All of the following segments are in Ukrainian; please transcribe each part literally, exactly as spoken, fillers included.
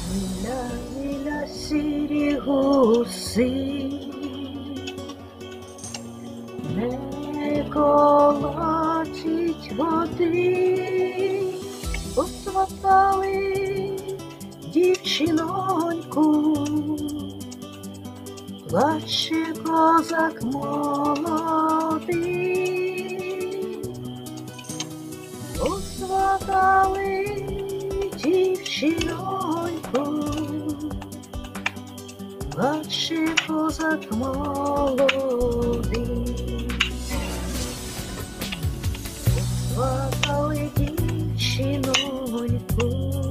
Ля, ля, сірі гуси, не колотіть води, посватали дівчиноньку, плаче козак молодий, посватали дівчиноньку, плаче козак молодий, посватали дівчиноньку,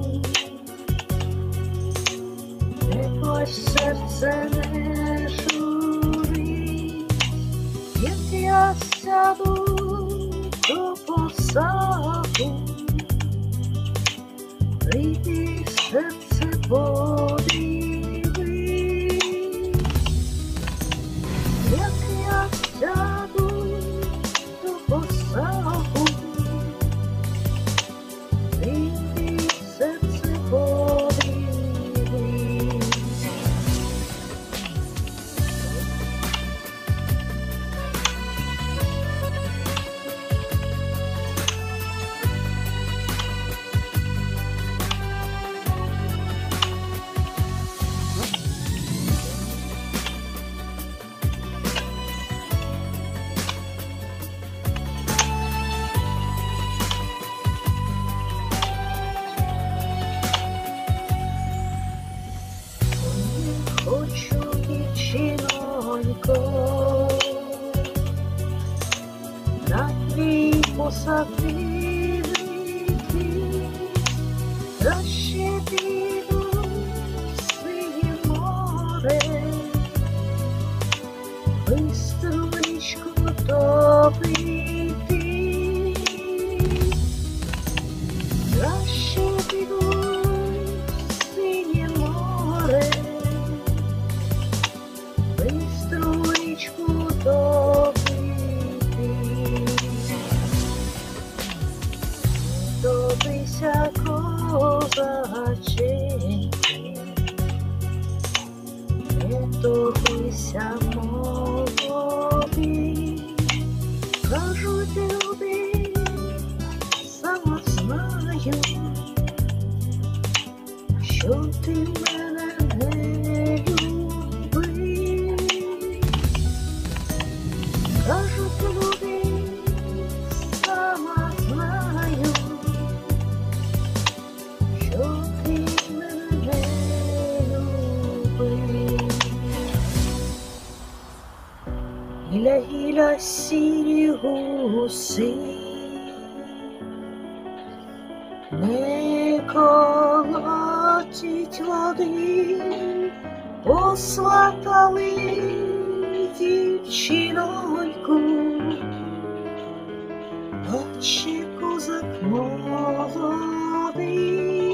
не плач, серце не журись, як я сяду до посаду, прийди, серце, подивись, як я сяду до посаду, прийди, серце, подивись. Хочу, дівчинонько, на твій посадивий квіт, краще піду в синє море, бистру річку топити, краще піду в синє море, бистру річку топити, топися, козаченьки, не топися, молодий, кажуть люди, сама знаю, що ти мене не любиш. Кажуть люди, сама знаю, що ти мене не любиш. Гіля-гіля, сірі гуси, не колотіть води, посватали дівчиноньку, плаче козак молодий.